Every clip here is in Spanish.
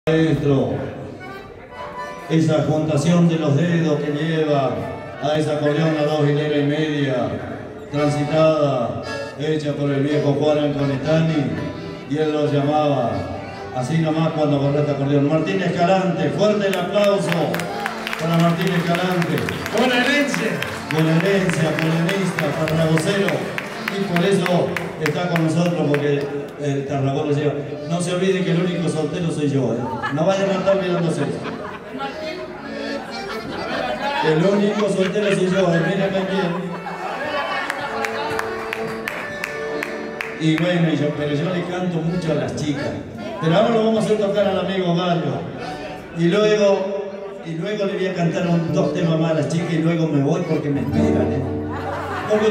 Maestro, esa juntación de los dedos que lleva a esa acordeón a 2 hileras y media, transitada, hecha por el viejo Juan Anconetani, y él lo llamaba así nomás cuando agarró este acordeón. Martín Escalante, fuerte el aplauso para Martín Escalante. Bonaerense, acordeonista, tarragocero, y por eso está con nosotros, porque el Tarragón lo lleva. No se olvide que el único soltero soy yo, no vayan a estar mirándose. El único soltero soy yo, mírenme bien. Y bueno, pero yo le canto mucho a las chicas. Pero ahora lo vamos a hacer tocar al amigo Gallo. Y luego le voy a cantar 2 temas más a las chicas y luego me voy porque me esperan, Porque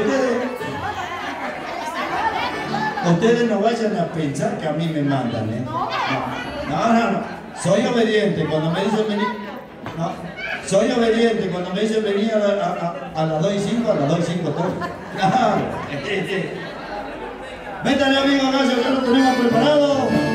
ustedes no vayan a pensar que a mí me mandan, No. Soy obediente cuando me dicen venir. No. Soy obediente cuando me dicen venir a las 2:05, a las 2:05 todo. Claro. Métale, amigo Gallo, ya lo tenemos preparado.